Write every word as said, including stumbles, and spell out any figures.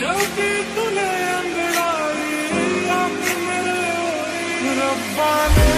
जल्दी तूने अंगड़ाई आंख मेरे ओरी रब्बा ने